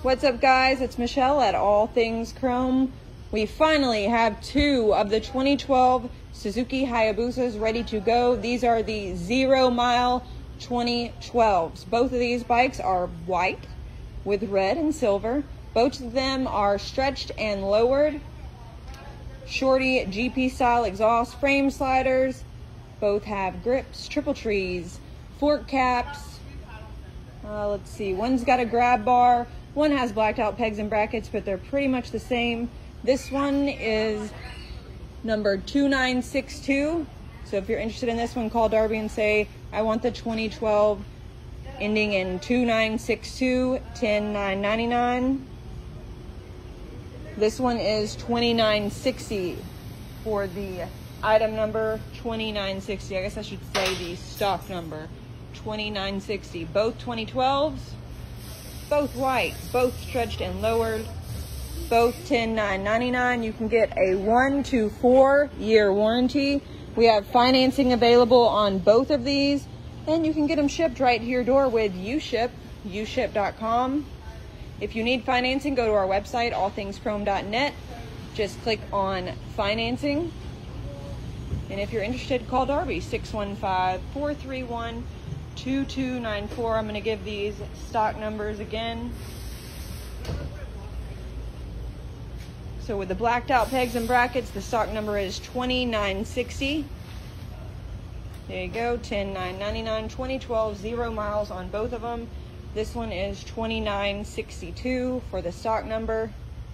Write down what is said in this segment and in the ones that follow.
What's up, guys? It's Michelle at All Things Chrome. We finally have 2 of the 2012 Suzuki Hayabusas ready to go. These are the 0 mile 2012s. Both of these bikes are white with red and silver. Both of them are stretched and lowered. Shorty GP style exhaust frame sliders. Both have grips, triple trees, fork caps. Let's see, one's got a grab bar. One has blacked out pegs and brackets, but they're pretty much the same. This one is number 2962. So if you're interested in this one, call Darby and say, I want the 2012 ending in 2962, 10999. This one is 2960 for the item number 2960. I guess I should say the stock number 2960. Both 2012s. Both white, both stretched and lowered, both $10,999. You can get a 1 to 4 year warranty. We have financing available on both of these, and you can get them shipped right to your door with uship, uship.com. If you need financing, go to our website, allthingschrome.net. Just click on financing. And if you're interested, call Darby, 615-431-2294. I'm going to give these stock numbers again. So with the blacked out pegs and brackets, the stock number is 2960. There you go, 10999, 2012, 0 miles on both of them. This one is 2962 for the stock number.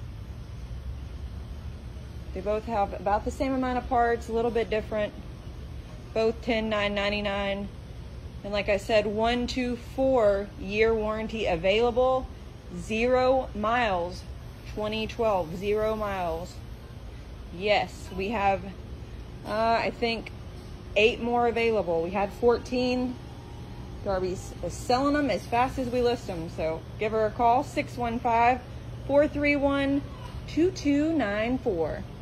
They both have about the same amount of parts, a little bit different. Both 10999. And like I said, 1 to 4 year warranty available. 0 miles, 2012, 0 miles. Yes, we have, I think, 8 more available. We had 14. Darby's selling them as fast as we list them. So give her a call, 615-431-2294.